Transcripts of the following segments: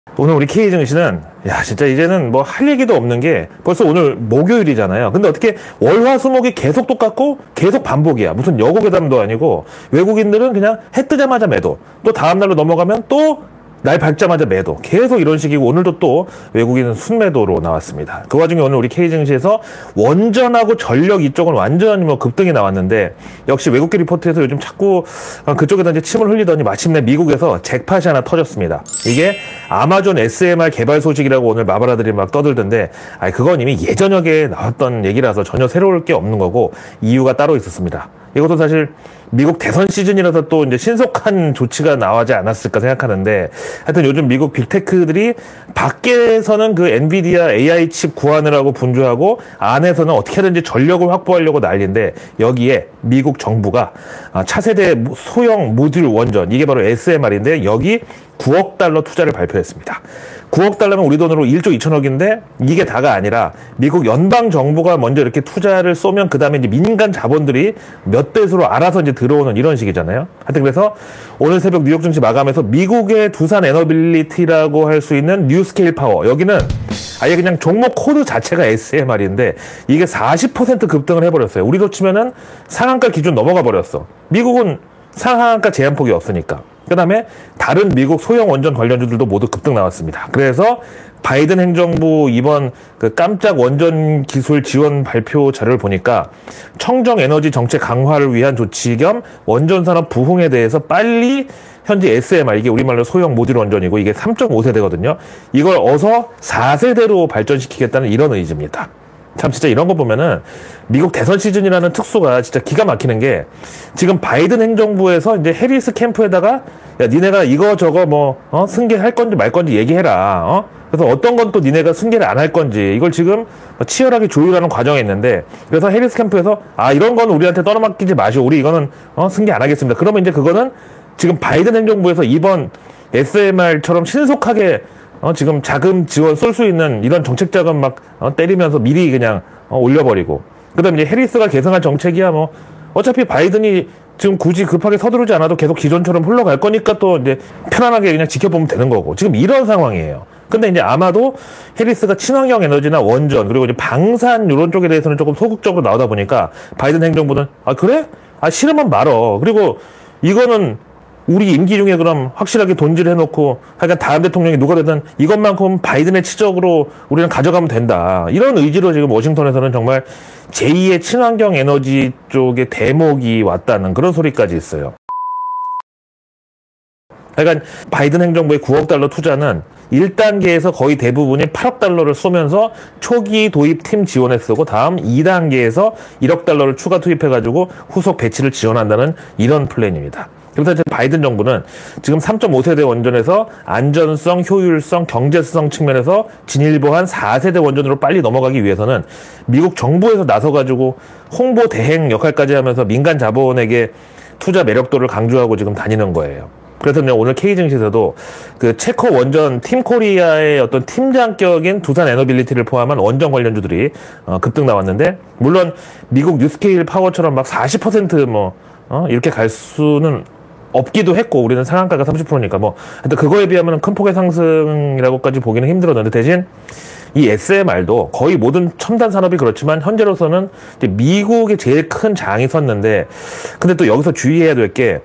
오늘 우리 K증시는 야 진짜 이제는 뭐 할 얘기도 없는 게 벌써 오늘 목요일이잖아요. 근데 어떻게 월화수목이 계속 똑같고 계속 반복이야. 무슨 여고괴담도 아니고 외국인들은 그냥 해 뜨자마자 매도, 또 다음날로 넘어가면 또 날 밝자마자 매도, 계속 이런 식이고 오늘도 또 외국인은 순매도로 나왔습니다. 그 와중에 오늘 우리 K증시에서 원전하고 전력 이쪽은 완전히 뭐 급등이 나왔는데 역시 외국계 리포트에서 요즘 자꾸 그쪽에다 이제 침을 흘리더니 마침내 미국에서 잭팟이 하나 터졌습니다. 이게 아마존 SMR 개발 소식이라고 오늘 마바라들이 막 떠들던데 그건 이미 예전역에 나왔던 얘기라서 전혀 새로울 게 없는 거고 이유가 따로 있었습니다. 이것도 사실 미국 대선 시즌이라서 또 이제 신속한 조치가 나오지 않았을까 생각하는데, 하여튼 요즘 미국 빅테크들이 밖에서는 그 엔비디아 AI 칩 구하느라고 분주하고 안에서는 어떻게든지 전력을 확보하려고 난리인데, 여기에 미국 정부가 차세대 소형 모듈 원전, 이게 바로 SMR인데 여기 9억 달러 투자를 발표했습니다. 9억 달러면 우리 돈으로 1조 2천억인데 이게 다가 아니라 미국 연방 정부가 먼저 이렇게 투자를 쏘면 그 다음에 이제 민간 자본들이 몇 배수로 알아서 이제 들어오는 이런 식이잖아요. 하여튼 그래서 오늘 새벽 뉴욕 증시 마감에서 미국의 두산 에너빌리티라고 할 수 있는 뉴스케일 파워, 여기는 아예 그냥 종목 코드 자체가 SMR인데 이게 40% 급등을 해버렸어요. 우리로 치면은 상한가 기준 넘어가 버렸어. 미국은 상한가 제한폭이 없으니까. 그 다음에 다른 미국 소형 원전 관련주들도 모두 급등 나왔습니다. 그래서 바이든 행정부 이번 그 깜짝 원전 기술 지원 발표 자료를 보니까 청정 에너지 정책 강화를 위한 조치 겸 원전 산업 부흥에 대해서 빨리 현재 SMR, 이게 우리말로 소형 모듈 원전이고 이게 3.5세대거든요. 이걸 어서 4세대로 발전시키겠다는 이런 의지입니다. 참 진짜 이런 거 보면은 미국 대선 시즌이라는 특수가 진짜 기가 막히는 게, 지금 바이든 행정부에서 이제 해리스 캠프에다가 야 니네가 이거 저거 뭐 승계할 건지 말 건지 얘기해라. 그래서 어떤 건 또 니네가 승계를 안 할 건지 이걸 지금 치열하게 조율하는 과정에 있는데, 그래서 해리스 캠프에서 이런 건 우리한테 떠넘기지 마시오, 우리 이거는 승계 안 하겠습니다. 그러면 이제 그거는 지금 바이든 행정부에서 이번 SMR처럼 신속하게 지금 자금 지원 쏠 수 있는 이런 정책 자금 막 때리면서 미리 그냥 올려버리고, 그 다음에 이제 해리스가 계승할 정책이야 뭐 어차피 바이든이 지금 굳이 급하게 서두르지 않아도 계속 기존처럼 흘러갈 거니까 또 이제 편안하게 그냥 지켜보면 되는 거고, 지금 이런 상황이에요. 근데 이제 아마도 해리스가 친환경 에너지나 원전 그리고 이제 방산 이런 쪽에 대해서는 조금 소극적으로 나오다 보니까 바이든 행정부는 그래? 싫으면 말어. 그리고 이거는 우리 임기 중에 그럼 확실하게 돈질을 해놓고 하여간 다음 대통령이 누가 되든 이것만큼 바이든의 치적으로 우리는 가져가면 된다, 이런 의지로 지금 워싱턴에서는 정말 제2의 친환경 에너지 쪽에 대목이 왔다는 그런 소리까지 있어요. 그러니까 바이든 행정부의 9억 달러 투자는 1단계에서 거의 대부분이 8억 달러를 쏘면서 초기 도입 팀 지원에 쓰고 다음 2단계에서 1억 달러를 추가 투입해가지고 후속 배치를 지원한다는 이런 플랜입니다. 그래서 이제 바이든 정부는 지금 3.5세대 원전에서 안전성, 효율성, 경제성 측면에서 진일보한 4세대 원전으로 빨리 넘어가기 위해서는 미국 정부에서 나서가지고 홍보 대행 역할까지 하면서 민간 자본에게 투자 매력도를 강조하고 지금 다니는 거예요. 그래서 오늘 K증시에서도 그 체코 원전 팀코리아의 어떤 팀장격인 두산 에너빌리티를 포함한 원전 관련주들이 급등 나왔는데, 물론 미국 뉴스케일 파워처럼 막 40% 이렇게 갈 수는 없기도 했고 우리는 상한가가 30%니까 뭐 하여튼 그거에 비하면 큰 폭의 상승이라고까지 보기는 힘들었는데, 대신 이 SMR도 거의 모든 첨단 산업이 그렇지만 현재로서는 이제 미국의 제일 큰 장이 섰는데, 근데 또 여기서 주의해야 될 게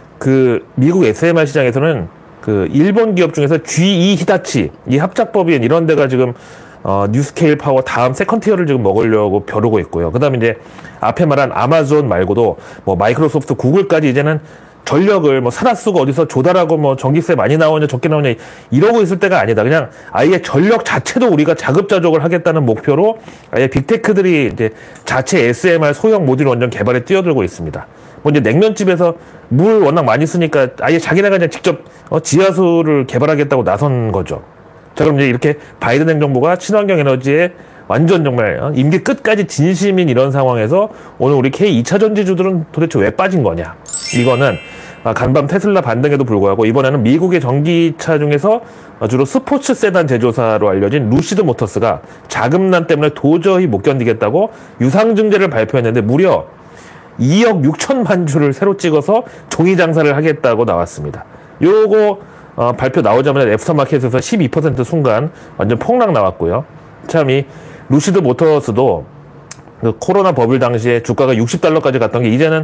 그 미국 SMR 시장에서는 그 일본 기업 중에서 GE 히다치, 이 합작법인 이런 데가 지금 뉴스케일 파워 다음 세컨티어를 지금 먹으려고 벼르고 있고요. 그 다음에 이제 앞에 말한 아마존 말고도 뭐 마이크로소프트, 구글까지 이제는 전력을 뭐 사다 쓰고 어디서 조달하고 뭐 전기세 많이 나오냐 적게 나오냐 이러고 있을 때가 아니다. 그냥 아예 전력 자체도 우리가 자급자족을 하겠다는 목표로 아예 빅테크들이 이제 자체 SMR 소형 모듈 원전 개발에 뛰어들고 있습니다. 뭐 이제 냉면집에서 물 워낙 많이 쓰니까 아예 자기네가 그냥 직접 지하수를 개발하겠다고 나선 거죠. 자, 그럼 이제 이렇게 바이든 행정부가 친환경 에너지에 완전 정말 임기 끝까지 진심인 이런 상황에서 오늘 우리 K2차 전지주들은 도대체 왜 빠진 거냐? 이거는 간밤 테슬라 반등에도 불구하고 이번에는 미국의 전기차 중에서 주로 스포츠 세단 제조사로 알려진 루시드 모터스가 자금난 때문에 도저히 못 견디겠다고 유상증자를 발표했는데 무려 2억 6천만 주를 새로 찍어서 종이 장사를 하겠다고 나왔습니다. 요거 발표 나오자마자 애프터마켓에서 12% 순간 완전 폭락 나왔고요. 참 이 루시드 모터스도 그 코로나 버블 당시에 주가가 60달러까지 갔던 게 이제는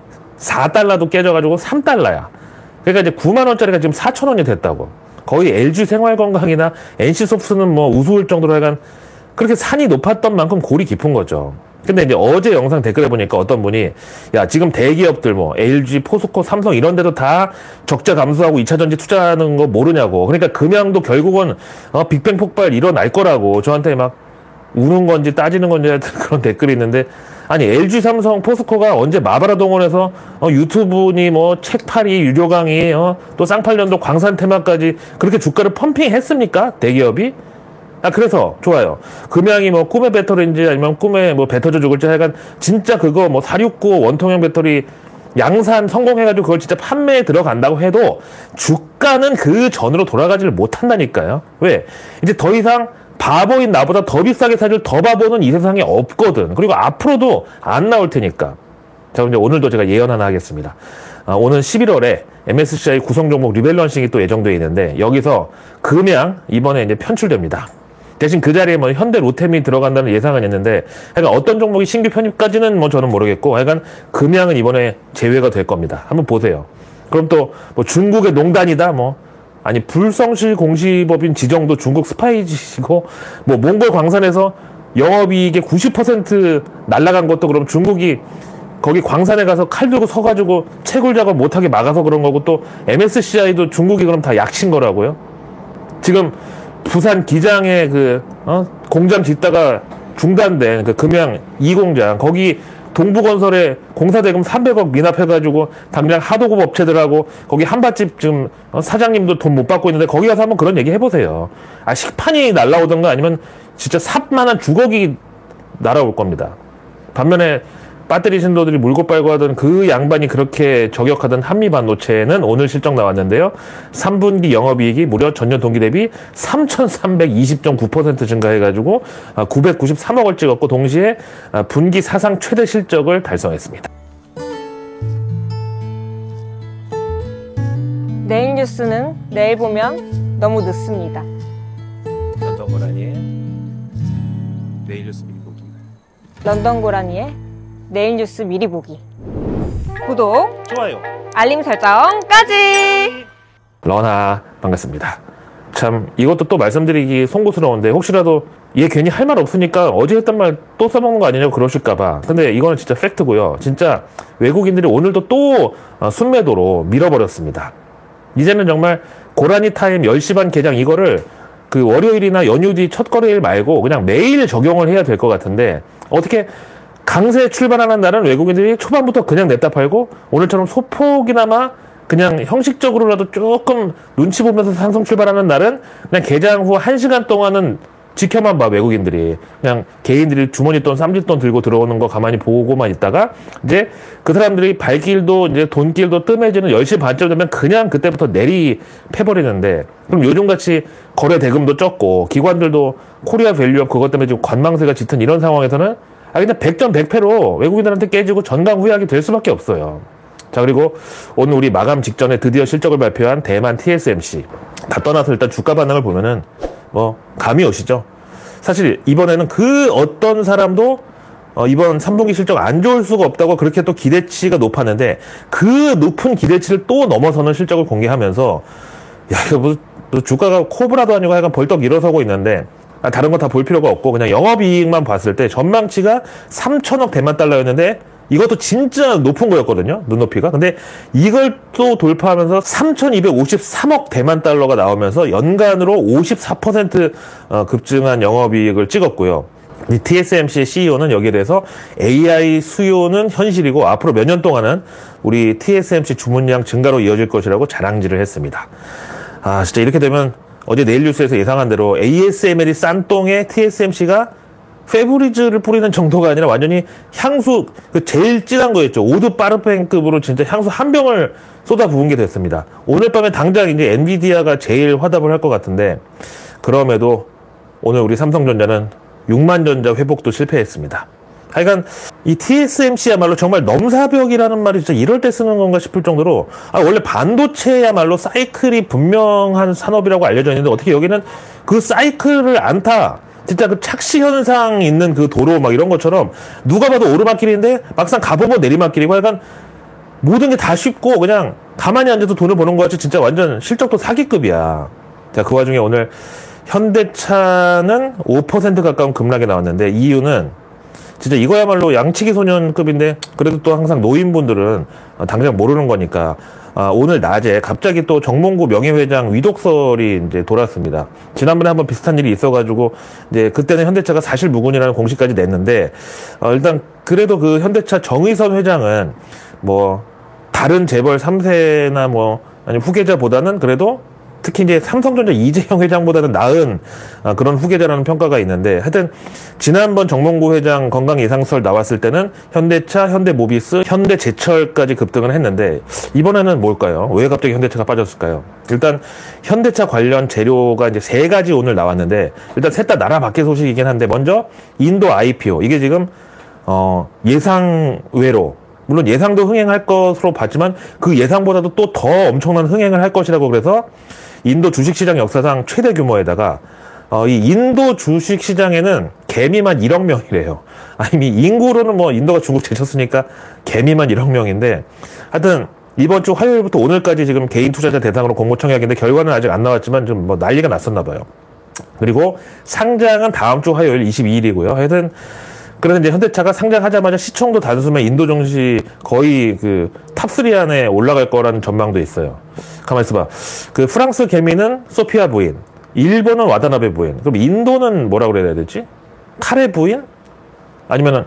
4달러도 깨져가지고 3달러야. 그러니까 이제 9만 원짜리가 지금 4천 원이 됐다고. 거의 LG 생활건강이나 NC소프트는 뭐 우스울 정도로 약간 그렇게 산이 높았던 만큼 골이 깊은 거죠. 근데 이제 어제 영상 댓글에 보니까 어떤 분이 야 지금 대기업들 뭐 LG, 포스코, 삼성 이런 데도 다 적자 감소하고 2차전지 투자하는 거 모르냐고. 그러니까 금양도 결국은 빅뱅 폭발 일어날 거라고 저한테 막 우는 건지 따지는 건지 하여튼 그런 댓글이 있는데 아니 LG, 삼성, 포스코가 언제 마바라 동원해서 유튜브니 뭐 책팔이, 유료 강의 또 쌍팔년도 광산 테마까지 그렇게 주가를 펌핑했습니까? 대기업이? 그래서 좋아요. 금양이 뭐 꿈의 배터리인지 아니면 꿈에 뭐 뱉어져 죽을지 하여간 진짜 그거 뭐 469 원통형 배터리 양산 성공해가지고 그걸 진짜 판매에 들어간다고 해도 주가는 그 전으로 돌아가지를 못한다니까요. 왜? 이제 더 이상 바보인 나보다 더 비싸게 사줄 더 바보는 이 세상에 없거든. 그리고 앞으로도 안 나올 테니까. 자, 그럼 이제 오늘도 제가 예언 하나 하겠습니다. 오늘 11월에 MSCI 구성 종목 리밸런싱이 또 예정되어 있는데 여기서 금양 이번에 이제 편출됩니다. 대신 그 자리에 뭐 현대 로템이 들어간다는 예상은 있는데 하여간 어떤 종목이 신규 편입까지는 뭐 저는 모르겠고 하여간 금양은 이번에 제외가 될 겁니다. 한번 보세요. 그럼 또 뭐 중국의 농단이다 뭐 아니 불성실 공시법인 지정도 중국 스파이지고 뭐 몽골 광산에서 영업이익의 90% 날라간 것도 그럼 중국이 거기 광산에 가서 칼 들고 서가지고 채굴 작업 못하게 막아서 그런 거고 또 MSCI도 중국이 그럼 다 약친 거라고요? 지금 부산 기장에 공장 짓다가 중단된 그 금양 2공장 거기 동부건설에 공사대금 300억 미납해가지고 당장 하도급 업체들하고 거기 한밭집 지금 사장님도 돈 못 받고 있는데 거기 가서 한번 그런 얘기 해보세요. 식판이 날라오던가 아니면 진짜 삽만한 주걱이 날아올 겁니다. 반면에 배터리 신도들이 물고 빨고 하던 그 양반이 그렇게 저격하던 한미반도체는 오늘 실적 나왔는데요. 3분기 영업이익이 무려 전년 동기 대비 3,320.9% 증가해가지고 993억을 찍었고 동시에 분기 사상 최대 실적을 달성했습니다. 내일 뉴스는 내일 보면 너무 늦습니다. 런던 고라니의 내일 뉴스 미리 보기. 런던 고라니의 내일 뉴스 미리 보기. 구독, 좋아요, 알림 설정까지. 러나 반갑습니다. 참 이것도 또 말씀드리기 송구스러운데 혹시라도 얘 괜히 할 말 없으니까 어제 했던 말 또 써먹는 거 아니냐고 그러실까봐. 근데 이거는 진짜 팩트고요. 진짜 외국인들이 오늘도 또 순매도로 밀어버렸습니다. 이제는 정말 고라니 타임 10시 반 개장 이거를 그 월요일이나 연휴 뒤 첫 거래일 말고 그냥 매일 적용을 해야 될 것 같은데 어떻게 강세 출발하는 날은 외국인들이 초반부터 그냥 냈다 팔고 오늘처럼 소폭이나마 그냥 형식적으로라도 조금 눈치 보면서 상승 출발하는 날은 그냥 개장 후 1시간 동안은 지켜만 봐. 외국인들이 그냥 개인들이 주머니돈 쌈짓돈 들고 들어오는 거 가만히 보고만 있다가 이제 그 사람들이 발길도 이제 돈길도 뜸해지는 10시 반쯤 되면 그냥 그때부터 내리 패버리는데 그럼 요즘같이 거래 대금도 적고 기관들도 코리아 밸류업 그것 때문에 지금 관망세가 짙은 이런 상황에서는 그냥 100전 100패로 외국인들한테 깨지고 전강후약이 될 수밖에 없어요. 자, 그리고 오늘 우리 마감 직전에 드디어 실적을 발표한 대만 TSMC. 다 떠나서 일단 주가 반응을 보면은 뭐 감이 오시죠. 사실 이번에는 그 어떤 사람도 이번 3분기 실적 안 좋을 수가 없다고 그렇게 또 기대치가 높았는데 그 높은 기대치를 또 넘어서는 실적을 공개하면서 야 이거 뭐 주가가 코브라도 아니고 약간 벌떡 일어서고 있는데 다른 거 다 볼 필요가 없고 그냥 영업이익만 봤을 때 전망치가 3천억 대만 달러였는데 이것도 진짜 높은 거였거든요. 눈높이가. 근데 이걸 또 돌파하면서 3,253억 대만 달러가 나오면서 연간으로 54% 급증한 영업이익을 찍었고요. 이 TSMC CEO는 여기에 대해서 AI 수요는 현실이고 앞으로 몇 년 동안은 우리 TSMC 주문량 증가로 이어질 것이라고 자랑질을 했습니다. 진짜 이렇게 되면 어제 내일 뉴스에서 예상한 대로 ASML이 싼똥에 TSMC가 페브리즈를 뿌리는 정도가 아니라 완전히 향수 그 제일 진한 거였죠. 오드 파르펜급으로 진짜 향수 한 병을 쏟아 부은 게 됐습니다. 오늘 밤에 당장 이제 엔비디아가 제일 화답을 할 것 같은데 그럼에도 오늘 우리 삼성전자는 6만 전자 회복도 실패했습니다. 하여간 이 TSMC야말로 정말 넘사벽이라는 말이 진짜 이럴 때 쓰는 건가 싶을 정도로 원래 반도체야말로 사이클이 분명한 산업이라고 알려져 있는데 어떻게 여기는 그 사이클을 안 타. 진짜 그 착시 현상 있는 그 도로 막 이런 것처럼 누가 봐도 오르막길인데 막상 가보면 내리막길이고 약간 모든 게 다 쉽고 그냥 가만히 앉아서 돈을 버는 것 같이 진짜 완전 실적도 사기급이야. 자, 그 와중에 오늘 현대차는 5% 가까운 급락이 나왔는데 이유는 진짜 이거야말로 양치기 소년급인데 그래도 또 항상 노인분들은 당장 모르는 거니까 오늘 낮에 갑자기 또 정몽구 명예회장 위독설이 이제 돌았습니다. 지난번에 한번 비슷한 일이 있어가지고 이제 그때는 현대차가 사실무근이라는 공식까지 냈는데 일단 그래도 그 현대차 정의선 회장은 뭐 다른 재벌 3세나 뭐 아니 후계자보다는 그래도 특히 이제 삼성전자 이재용 회장보다는 나은 그런 후계자라는 평가가 있는데 하여튼 지난번 정몽구 회장 건강 예상설 나왔을 때는 현대차, 현대모비스, 현대제철까지 급등을 했는데 이번에는 뭘까요? 왜 갑자기 현대차가 빠졌을까요? 일단 현대차 관련 재료가 이제 3가지 오늘 나왔는데 일단 셋 다 나라 밖의 소식이긴 한데 먼저 인도 IPO 이게 지금 예상 외로 물론 예상도 흥행할 것으로 봤지만 그 예상보다도 또 더 엄청난 흥행을 할 것이라고 그래서 인도 주식시장 역사상 최대 규모에다가 이 인도 주식시장에는 개미만 1억 명이래요. 아니 인구로는 뭐 인도가 중국 제쳤으니까 개미만 1억 명인데 하여튼 이번 주 화요일부터 오늘까지 지금 개인 투자자 대상으로 공모청약인데 결과는 아직 안 나왔지만 좀 뭐 난리가 났었나 봐요. 그리고 상장은 다음 주 화요일 22일이고요. 하여튼 그래서 이제 현대차가 상장하자마자 시총도 단숨에 인도 증시 거의 그 탑3 안에 올라갈 거라는 전망도 있어요. 가만히 있어봐. 그 프랑스 개미는 소피아 부인, 일본은 와다나베 부인, 그럼 인도는 뭐라고 그래야 되지? 카레 부인? 아니면은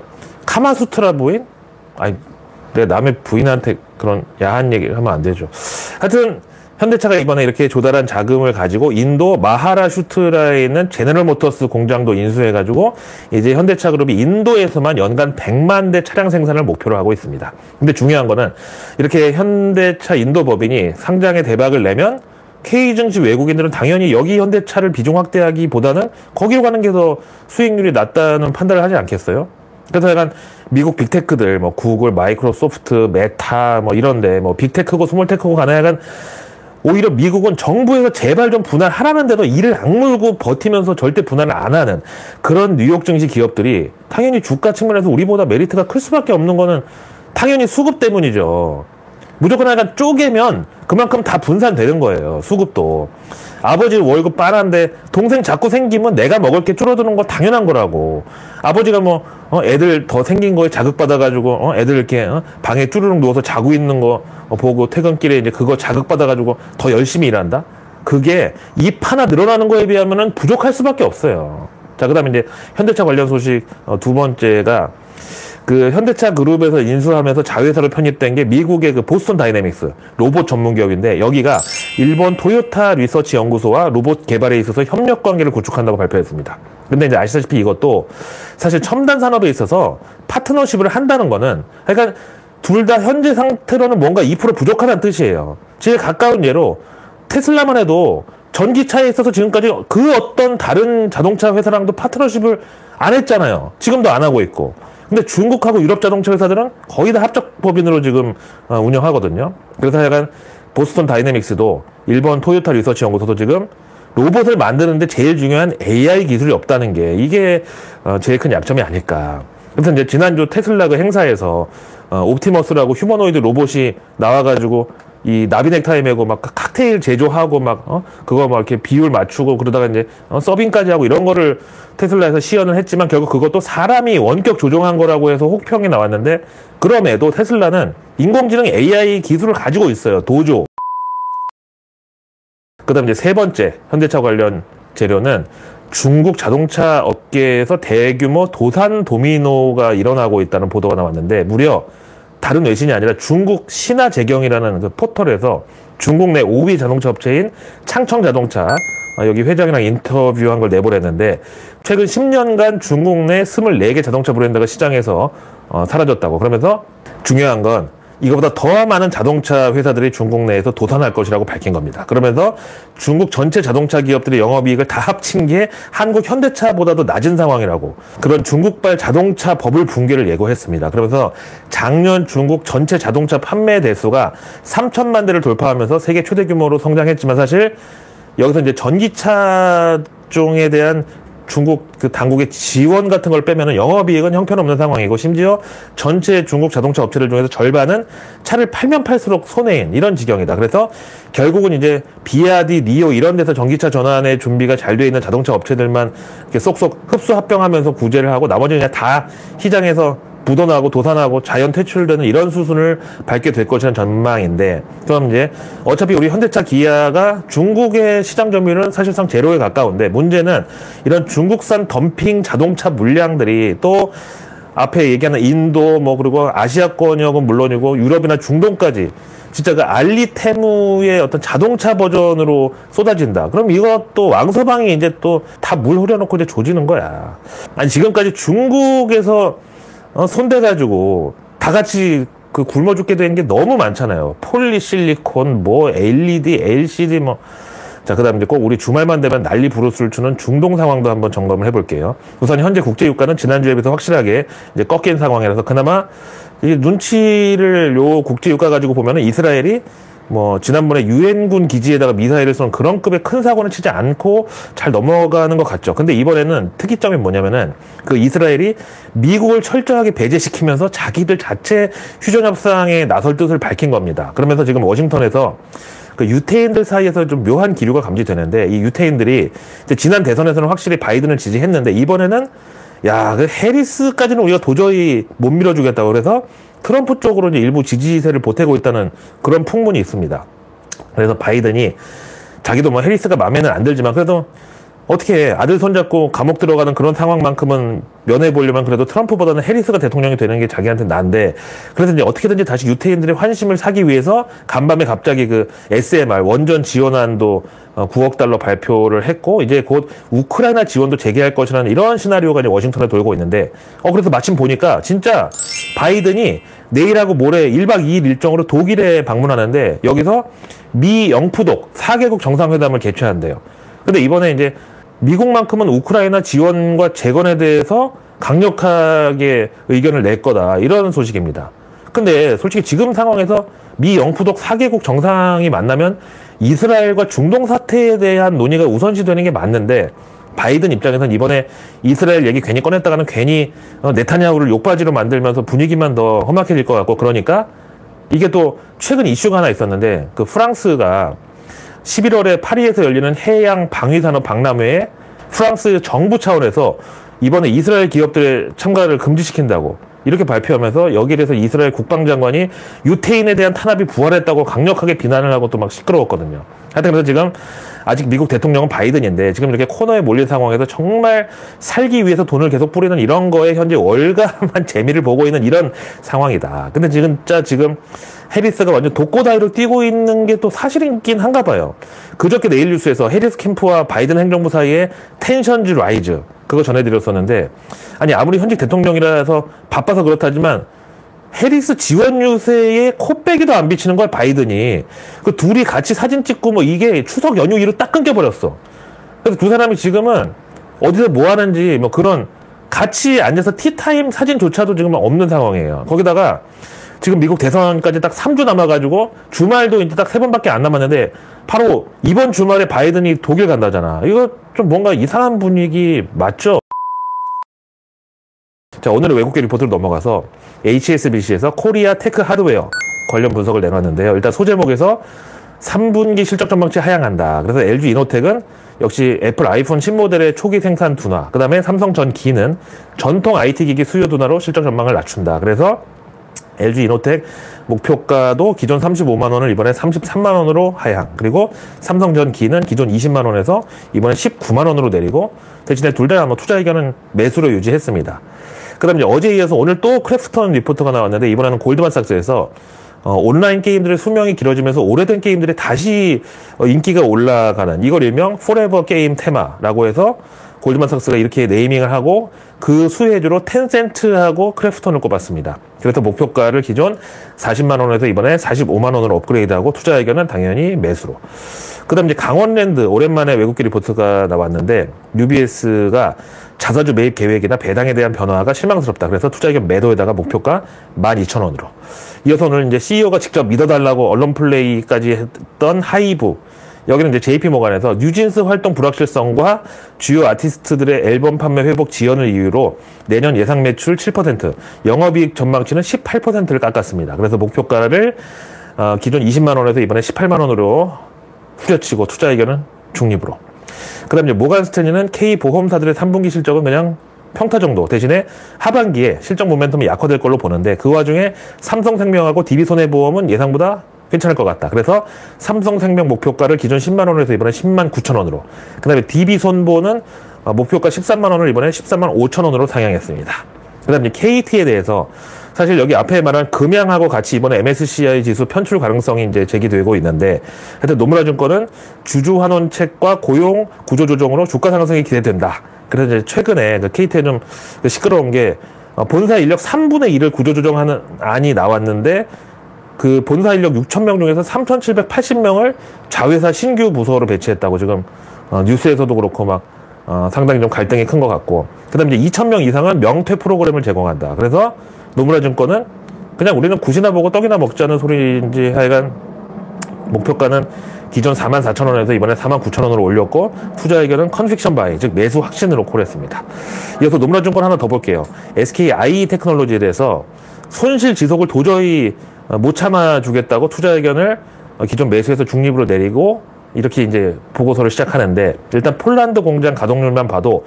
카마수트라 부인? 아니, 내가 남의 부인한테 그런 야한 얘기를 하면 안 되죠. 하여튼 현대차가 이번에 이렇게 조달한 자금을 가지고 인도 마하라슈트라에 있는 제너럴 모터스 공장도 인수해가지고 이제 현대차 그룹이 인도에서만 연간 100만 대 차량 생산을 목표로 하고 있습니다. 근데 중요한 거는 이렇게 현대차 인도 법인이 상장에 대박을 내면 K증시 외국인들은 당연히 여기 현대차를 비중 확대하기보다는 거기로 가는 게 더 수익률이 낮다는 판단을 하지 않겠어요? 그래서 약간 미국 빅테크들 뭐 구글, 마이크로소프트, 메타 뭐 이런데 뭐 빅테크고 스몰테크고 가나 약간 오히려 미국은 정부에서 제발 좀 분할하라는데도 이를 악물고 버티면서 절대 분할을 안 하는 그런 뉴욕 증시 기업들이 당연히 주가 측면에서 우리보다 메리트가 클 수밖에 없는 거는 당연히 수급 때문이죠. 무조건 약간 쪼개면 그만큼 다 분산되는 거예요. 수급도. 아버지 월급 빠란데 동생 자꾸 생기면 내가 먹을 게 줄어드는 거 당연한 거라고. 아버지가 뭐 애들 더 생긴 거에 자극받아가지고 애들 이렇게 방에 쭈르륵 누워서 자고 있는 거 보고 퇴근길에 이제 그거 자극받아가지고 더 열심히 일한다? 그게 입 하나 늘어나는 거에 비하면은 부족할 수밖에 없어요. 자, 그 다음에 이제 현대차 관련 소식 두 번째가 그 현대차 그룹에서 인수하면서 자회사로 편입된 게 미국의 그 보스턴 다이내믹스 로봇 전문 기업인데 여기가 일본 토요타 리서치 연구소와 로봇 개발에 있어서 협력 관계를 구축한다고 발표했습니다. 근데 이제 아시다시피 이것도 사실 첨단 산업에 있어서 파트너십을 한다는 거는 그러니까 둘 다 현재 상태로는 뭔가 2% 부족하다는 뜻이에요. 제일 가까운 예로 테슬라만 해도 전기차에 있어서 지금까지 그 어떤 다른 자동차 회사랑도 파트너십을 안 했잖아요. 지금도 안 하고 있고. 근데 중국하고 유럽 자동차 회사들은 거의 다 합작 법인으로 지금 운영하거든요. 그래서 약간 보스턴 다이내믹스도 일본 토요타 리서치 연구소도 지금 로봇을 만드는데 제일 중요한 AI 기술이 없다는 게 이게 제일 큰 약점이 아닐까. 그래서 이제 지난주 테슬라 그 행사에서 옵티머스라고 휴머노이드 로봇이 나와가지고 이 나비넥타이 메고 막 칵테일 제조하고 막 그거 막 이렇게 비율 맞추고 그러다가 이제 서빙까지 하고 이런 거를 테슬라에서 시연을 했지만 결국 그것도 사람이 원격 조종한 거라고 해서 혹평이 나왔는데 그럼에도 테슬라는 인공지능 AI 기술을 가지고 있어요. 도조. 그다음 이제 세 번째 현대차 관련 재료는 중국 자동차 업계에서 대규모 도산 도미노가 일어나고 있다는 보도가 나왔는데 무려 다른 외신이 아니라 중국 신화재경이라는 그 포털에서 중국 내 5위 자동차 업체인 창청자동차 여기 회장이랑 인터뷰한 걸 내보냈는데 최근 10년간 중국 내 24개 자동차 브랜드가 시장에서 사라졌다고. 그러면서 중요한 건 이거보다 더 많은 자동차 회사들이 중국 내에서 도산할 것이라고 밝힌 겁니다. 그러면서 중국 전체 자동차 기업들의 영업이익을 다 합친 게 한국 현대차보다도 낮은 상황이라고, 그런 중국발 자동차 버블 붕괴를 예고했습니다. 그러면서 작년 중국 전체 자동차 판매 대수가 3천만 대를 돌파하면서 세계 최대 규모로 성장했지만, 사실 여기서 이제 전기차 종에 대한 중국 그 당국의 지원 같은 걸 빼면은 영업이익은 형편없는 상황이고, 심지어 전체 중국 자동차 업체들 중에서 절반은 차를 팔면 팔수록 손해인 이런 지경이다. 그래서 결국은 이제 비아디, 니오 이런 데서 전기차 전환의 준비가 잘 돼 있는 자동차 업체들만 이렇게 쏙쏙 흡수 합병하면서 구제를 하고, 나머지는 그냥 다 시장에서 묻어나고 도산하고 자연 퇴출되는 이런 수순을 밟게 될 것이라는 전망인데, 그럼 이제 어차피 우리 현대차, 기아가 중국의 시장 점유율은 사실상 제로에 가까운데, 문제는 이런 중국산 덤핑 자동차 물량들이 또 앞에 얘기하는 인도 뭐 그리고 아시아권역은 물론이고 유럽이나 중동까지 진짜 그 알리테무의 어떤 자동차 버전으로 쏟아진다. 그럼 이것도 왕서방이 이제 또 다 물 흐려놓고 이제 조지는 거야. 아니 지금까지 중국에서 손대가지고 다 같이 그 굶어 죽게 된 게 너무 많잖아요. 폴리실리콘, 뭐 LED, LCD 뭐. 자, 그 다음에 이제 꼭 우리 주말만 되면 난리 부르스를 추는 중동 상황도 한번 점검을 해볼게요. 우선 현재 국제유가는 지난주에 비해서 확실하게 이제 꺾인 상황이라서 그나마 이 눈치를 요 국제유가 가지고 보면은 이스라엘이 뭐 지난번에 유엔군 기지에다가 미사일을 쏜 그런 급의 큰 사고는 치지 않고 잘 넘어가는 것 같죠. 근데 이번에는 특이점이 뭐냐면은 그 이스라엘이 미국을 철저하게 배제시키면서 자기들 자체 휴전 협상에 나설 뜻을 밝힌 겁니다. 그러면서 지금 워싱턴에서 그 유태인들 사이에서 좀 묘한 기류가 감지되는데, 이 유태인들이 이제 지난 대선에서는 확실히 바이든을 지지했는데 이번에는 야, 그 해리스까지는 우리가 도저히 못 밀어주겠다고, 그래서 트럼프 쪽으로 이제 일부 지지세를 보태고 있다는 그런 풍문이 있습니다. 그래서 바이든이 자기도 뭐 해리스가 마음에는 안 들지만 그래도 어떻게 아들 손잡고 감옥 들어가는 그런 상황만큼은 면해보려면 그래도 트럼프보다는 해리스가 대통령이 되는 게 자기한테 나은데, 그래서 이제 어떻게든지 다시 유태인들의 환심을 사기 위해서 간밤에 갑자기 그 SMR 원전 지원안도 9억 달러 발표를 했고, 이제 곧 우크라이나 지원도 재개할 것이라는 이런 시나리오가 이제 워싱턴에 돌고 있는데, 그래서 마침 보니까 진짜 바이든이 내일하고 모레 1박 2일 일정으로 독일에 방문하는데, 여기서 미 영푸독 4개국 정상회담을 개최한대요. 근데 이번에 이제 미국만큼은 우크라이나 지원과 재건에 대해서 강력하게 의견을 낼 거다, 이런 소식입니다. 근데 솔직히 지금 상황에서 미 영푸독 4개국 정상이 만나면 이스라엘과 중동 사태에 대한 논의가 우선시되는 게 맞는데, 바이든 입장에서는 이번에 이스라엘 얘기 괜히 꺼냈다가는 괜히 네타냐후를 욕바지로 만들면서 분위기만 더 험악해질 것 같고, 그러니까 이게 또 최근 이슈가 하나 있었는데, 그 프랑스가 11월에 파리에서 열리는 해양 방위산업 박람회에 프랑스 정부 차원에서 이번에 이스라엘 기업들의 참가를 금지시킨다고 이렇게 발표하면서, 여기에 대해서 이스라엘 국방장관이 유태인에 대한 탄압이 부활했다고 강력하게 비난을 하고 또 막 시끄러웠거든요. 하여튼 그래서 지금 아직 미국 대통령은 바이든인데, 지금 이렇게 코너에 몰린 상황에서 정말 살기 위해서 돈을 계속 뿌리는 이런 거에 현재 월감한 재미를 보고 있는 이런 상황이다. 근데 진짜 지금 해리스가 완전 독고다이로 뛰고 있는 게 또 사실이긴 한가 봐요. 그저께 내일 뉴스에서 해리스 캠프와 바이든 행정부 사이에 텐션즈 라이즈, 그거 전해드렸었는데, 아니 아무리 현직 대통령이라서 바빠서 그렇다지만 해리스 지원 유세에 코빼기도 안 비치는 거야, 바이든이. 그 둘이 같이 사진 찍고 뭐 이게 추석 연휴 이후로 딱 끊겨버렸어. 그래서 두 사람이 지금은 어디서 뭐 하는지 뭐 그런 같이 앉아서 티타임 사진조차도 지금 없는 상황이에요. 거기다가 지금 미국 대선까지 딱 3주 남아가지고 주말도 이제 딱 3번밖에 안 남았는데, 바로 이번 주말에 바이든이 독일 간다잖아. 이거 좀 뭔가 이상한 분위기 맞죠? 자, 오늘의 외국계 리포트로 넘어가서 HSBC에서 코리아 테크 하드웨어 관련 분석을 내놨는데요. 일단 소제목에서 3분기 실적 전망치 하향한다. 그래서 LG 이노텍은 역시 애플 아이폰 신모델의 초기 생산 둔화, 그 다음에 삼성 전기는 전통 IT 기기 수요 둔화로 실적 전망을 낮춘다. 그래서 LG 이노텍 목표가도 기존 35만 원을 이번에 33만 원으로 하향, 그리고 삼성전기는 기존 20만 원에서 이번에 19만 원으로 내리고, 대신에 둘 다 투자 의견은 매수로 유지했습니다. 그 다음에 어제에 이어서 오늘 또 크래프톤 리포트가 나왔는데, 이번에는 골드만삭스에서 온라인 게임들의 수명이 길어지면서 오래된 게임들이 다시 인기가 올라가는, 이걸 일명 포레버 게임 테마라고 해서 골드만삭스가 이렇게 네이밍을 하고 그 수혜주로 텐센트하고 크래프톤을 꼽았습니다. 그래서 목표가를 기존 40만 원에서 이번에 45만 원으로 업그레이드하고 투자 의견은 당연히 매수로. 그다음 이제 강원랜드 오랜만에 외국계 리포트가 나왔는데 UBS가 자사주 매입 계획이나 배당에 대한 변화가 실망스럽다. 그래서 투자 의견 매도에다가 목표가 12,000원으로. 이어서 오늘 이제 CEO가 직접 믿어달라고 언론 플레이까지 했던 하이브. 여기는 이제 JP모간에서 뉴진스 활동 불확실성과 주요 아티스트들의 앨범 판매 회복 지연을 이유로 내년 예상 매출 7%, 영업이익 전망치는 18%를 깎았습니다. 그래서 목표가를 기존 20만 원에서 이번에 18만 원으로 후려치고 투자 의견은 중립으로. 그 다음에 모간 스탠리는 K보험사들의 3분기 실적은 그냥 평타 정도 대신에 하반기에 실적 모멘텀이 약화될 걸로 보는데 그 와중에 삼성생명하고 DB손해보험은 예상보다 괜찮을 것 같다. 그래서 삼성생명 목표가를 기존 10만 원에서 이번에 10만 9천 원으로. 그 다음에 DB손보는 목표가 13만 원을 이번에 13만 5천 원으로 상향했습니다. 그 다음에 KT에 대해서 사실 여기 앞에 말한 금양하고 같이 이번에 MSCI 지수 편출 가능성이 이제 제기되고 있는데 하여튼 노무라증권은 주주환원책과 고용 구조조정으로 주가 상승이 기대된다. 그래서 이제 최근에 그 KT에 좀 시끄러운 게 본사 인력 3분의 1을 구조조정하는 안이 나왔는데 그 본사 인력 6,000명 중에서 3,780명을 자회사 신규 부서로 배치했다고 지금 뉴스에서도 그렇고 막 상당히 좀 갈등이 큰 것 같고 그 다음에 이제 2,000명 이상은 명퇴 프로그램을 제공한다. 그래서 노무라증권은 그냥 우리는 굿이나 보고 떡이나 먹자는 소리인지 하여간 목표가는 기존 44,000원에서 이번에 49,000원으로 올렸고 투자 의견은 컨빅션 바이 즉 매수 확신으로 콜했습니다. 이어서 노무라증권 하나 더 볼게요. SKI 테크놀로지에 대해서 손실 지속을 도저히 못 참아주겠다고 투자 의견을 기존 매수에서 중립으로 내리고 이렇게 이제 보고서를 시작하는데 일단 폴란드 공장 가동률만 봐도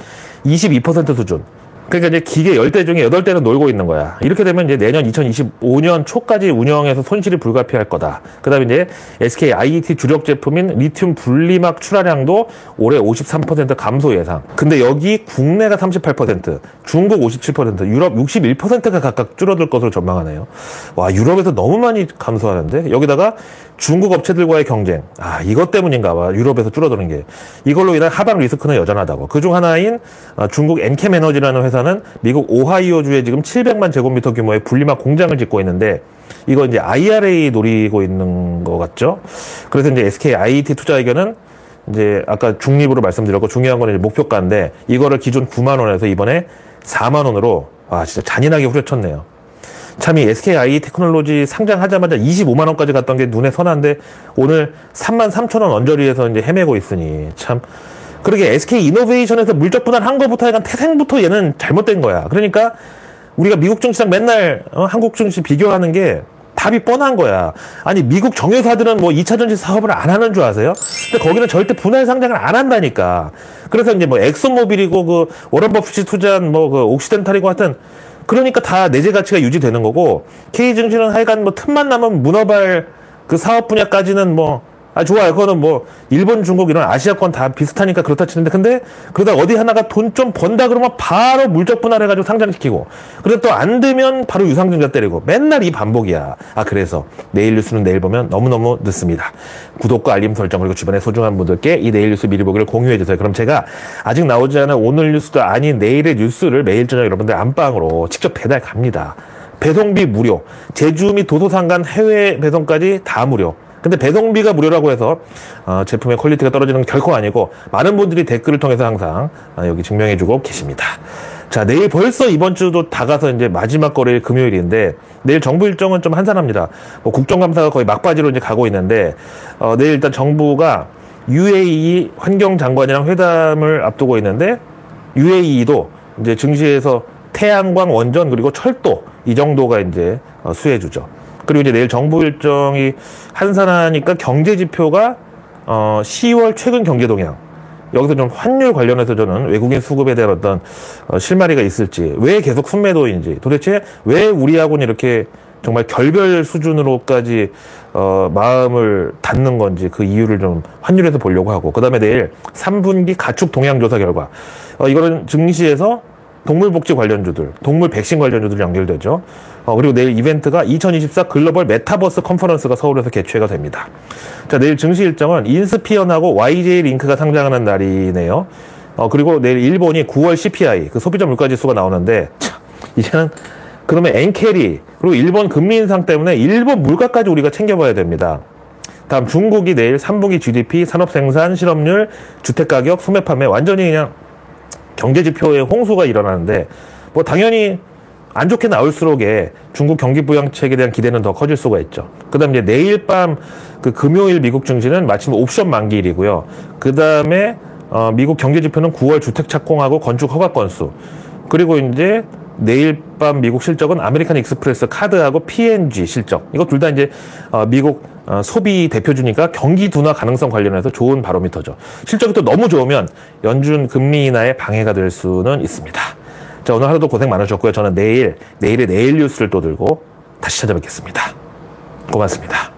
22% 수준. 그러니까 이제 기계 10대 중에 8대는 놀고 있는 거야. 이렇게 되면 이제 내년 2025년 초까지 운영해서 손실이 불가피할 거다. 그 다음에 이제 SK IET 주력 제품인 리튬 분리막 출하량도 올해 53% 감소 예상. 근데 여기 국내가 38%, 중국 57%, 유럽 61%가 각각 줄어들 것으로 전망하네요. 와, 유럽에서 너무 많이 감소하는데 여기다가 중국 업체들과의 경쟁. 이것 때문인가 봐. 유럽에서 줄어드는 게. 이걸로 인한 하방 리스크는 여전하다고. 그중 하나인 중국 엔캠 에너지라는 회사는 미국 오하이오주에 지금 700만 제곱미터 규모의 분리막 공장을 짓고 있는데 이거 이제 IRA 노리고 있는 것 같죠? 그래서 이제 SK IET 투자 의견은 이제 아까 중립으로 말씀드렸고 중요한 건 이제 목표가인데 이거를 기존 9만 원에서 이번에 4만 원으로 와, 진짜 잔인하게 후려쳤네요. 참 이 SKI 테크놀로지 상장하자마자 25만 원까지 갔던 게 눈에 선한데 오늘 3만 3천 원 언저리에서 이제 헤매고 있으니 참 그러게 SK 이노베이션에서 물적 분할한 거부터 약간 태생부터 얘는 잘못된 거야. 그러니까 우리가 미국 증시랑 맨날 한국 증시 비교하는 게 답이 뻔한 거야. 아니 미국 정유사들은 뭐 2차 전지 사업을 안 하는 줄 아세요? 근데 거기는 절대 분할 상장을 안 한다니까. 그래서 이제 뭐 엑슨모빌이고 그 워런 버핏이 투자한 뭐 그 옥시덴탈이고 하여튼 그러니까 다 내재 가치가 유지되는 거고 K증시는 하여간 뭐 틈만 나면 문어발 그 사업 분야까지는 뭐 좋아요. 그거는 뭐 일본, 중국 이런 아시아권 다 비슷하니까 그렇다 치는데 근데 그러다 어디 하나가 돈 좀 번다 그러면 바로 물적 분할해가지고 상장시키고 그래도 또 안 되면 바로 유상증자 때리고 맨날 이 반복이야. 그래서 내일 뉴스는 내일 보면 너무너무 늦습니다. 구독과 알림 설정 그리고 주변의 소중한 분들께 이 내일 뉴스 미리 보기를 공유해주세요. 그럼 제가 아직 나오지 않은 오늘 뉴스도 아닌 내일의 뉴스를 매일 저녁 여러분들 안방으로 직접 배달 갑니다. 배송비 무료, 제주 및 도서상간 해외 배송까지 다 무료. 근데 배송비가 무료라고 해서 제품의 퀄리티가 떨어지는 건 결코 아니고 많은 분들이 댓글을 통해서 항상 여기 증명해주고 계십니다. 자, 내일 벌써 이번 주도 다 가서 이제 마지막 거래일 금요일인데 내일 정부 일정은 좀 한산합니다. 뭐 국정감사가 거의 막바지로 이제 가고 있는데 내일 일단 정부가 UAE 환경장관이랑 회담을 앞두고 있는데 UAE도 이제 증시에서 태양광, 원전 그리고 철도 이 정도가 이제 수혜주죠. 그리고 이제 내일 정부 일정이 한산하니까 경제 지표가 10월 최근 경제 동향. 여기서 좀 환율 관련해서 저는 외국인 수급에 대한 어떤 실마리가 있을지, 왜 계속 순매도인지, 도대체 왜 우리하고는 이렇게 정말 결별 수준으로까지 마음을 닫는 건지 그 이유를 좀 환율에서 보려고 하고, 그 다음에 내일 3분기 가축 동향 조사 결과 이거는 증시에서 동물복지 관련주들, 동물 백신 관련주들 연결되죠. 그리고 내일 이벤트가 2024 글로벌 메타버스 컨퍼런스가 서울에서 개최가 됩니다. 자, 내일 증시 일정은 인스피언하고 YJ 링크가 상장하는 날이네요. 그리고 내일 일본이 9월 CPI, 그 소비자 물가지수가 나오는데, 참, 이제는 그러면 엔캐리, 그리고 일본 금리 인상 때문에 일본 물가까지 우리가 챙겨봐야 됩니다. 다음 중국이 내일 3분기 GDP, 산업생산, 실업률, 주택가격, 소매 판매 완전히 그냥 경제지표에 홍수가 일어나는데 뭐 당연히 안 좋게 나올수록에 중국 경기 부양책에 대한 기대는 더 커질 수가 있죠. 그 다음에 이제 내일 밤 그 금요일 미국 증시는 마침 옵션 만기일이고요. 그 다음에 미국 경제지표는 9월 주택 착공하고 건축 허가 건수, 그리고 이제 내일 밤 미국 실적은 아메리칸 익스프레스 카드하고 P&G 실적. 이거 둘 다 이제 미국 소비 대표주니까 경기 둔화 가능성 관련해서 좋은 바로미터죠. 실적이 또 너무 좋으면 연준 금리 인하에 방해가 될 수는 있습니다. 자, 오늘 하루도 고생 많으셨고요. 저는 내일의 내일 뉴스를 또 들고 다시 찾아뵙겠습니다. 고맙습니다.